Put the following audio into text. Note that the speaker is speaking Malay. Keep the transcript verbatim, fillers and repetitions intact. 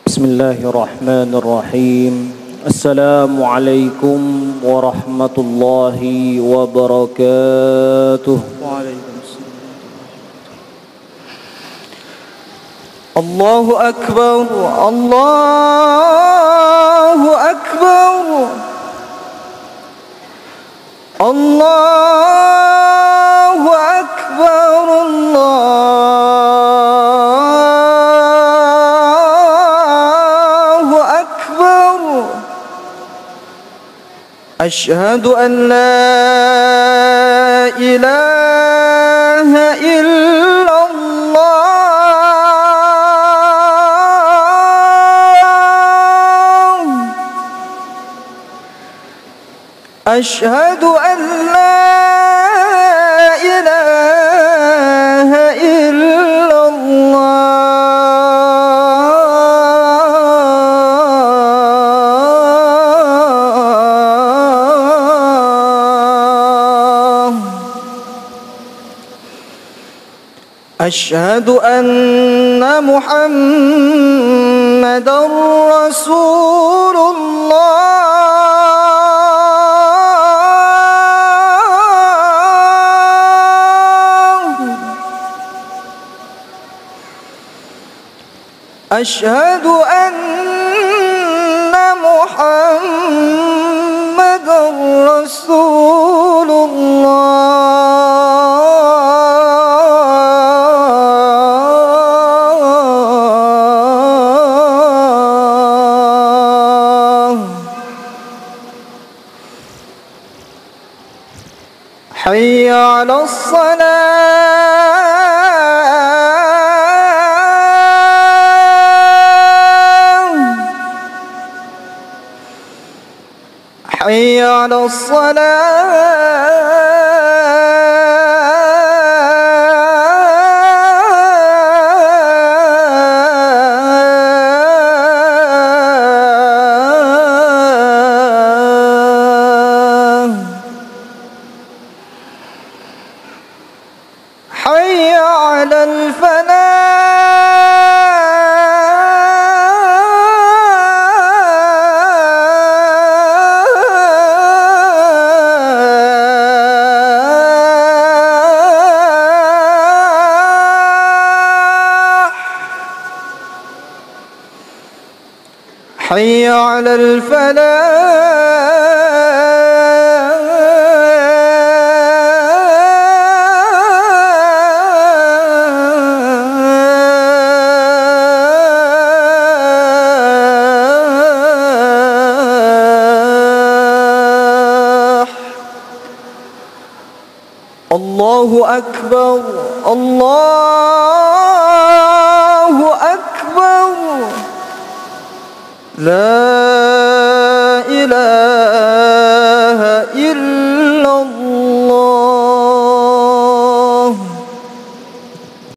Bismillahirrahmanirrahim. Assalamualaikum warahmatullahi wabarakatuh. Waalaikumsalam. Allahu akbar, Allahu akbar, Allahu akbar, Allahu akbar. Asyhadu an la ilaha illallah. Asyhadu an la ilaha illallah. Asyhadu anna Muhammadar Rasulullah. Asyhadu anna Muhammadar Rasulullah. Hayya 'alas salah. حي على الصلاة حي على الفلاح حي على الفلاح. Allahu akbar, Allahu akbar. La ilaha